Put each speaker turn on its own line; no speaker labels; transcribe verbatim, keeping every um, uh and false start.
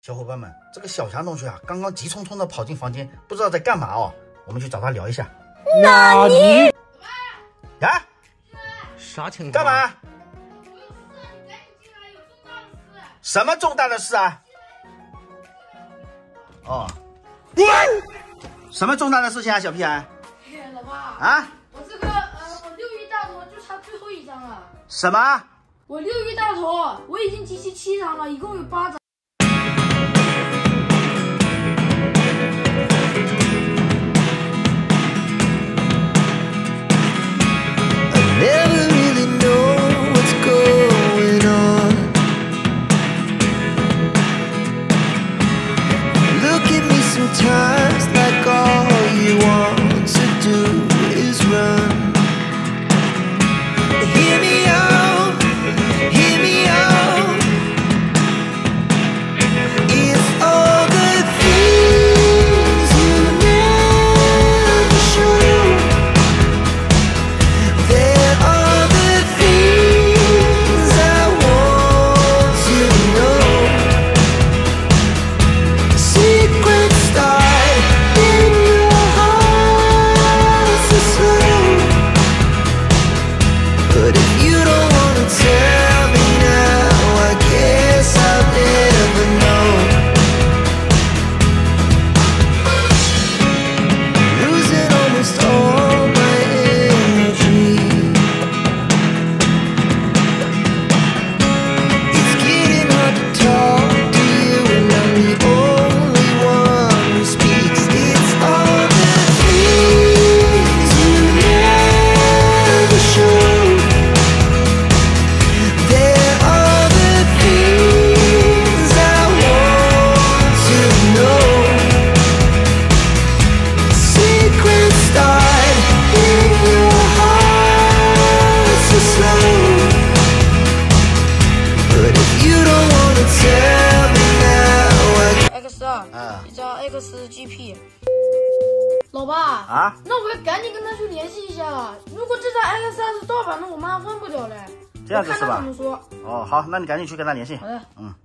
小伙伴们，这个小强同学啊，刚刚急匆匆的跑进房间，不知道在干嘛哦。我们去找他聊一下。
哪里？
呀？
啥情况？
干嘛？什么重大的事啊？哦。什么重大的事情啊，小屁孩？
老爸
啊？
我这个呃，我六一大头就差最后一张了。
什么？
我六一大头我已经集齐七张了，一共有八张。
Never really know what's going on. Look at me sometimes like all you want to do is run. Hear me out, hear me out. It's all the things you never show. There are the things I want to know. Secrets start in your heart so slow. But if you don't wanna tell me now, I guess I'll never know. Losing almost all my energy. It's getting hard to talk to you, and I'm the only one who speaks. It's all the things you never show. There are the things I want to know. Secrets start in your heart so slow. But if you don't wanna tell me now, I
X 二
啊
一张 X G P。老爸
啊？
那我要赶紧跟他去联系一下了。如果这张 X 二是盗版，那我妈换不了嘞。
这样子是吧
我看他怎么说。
哦，好，那你赶紧去跟他联系。
好的。
嗯。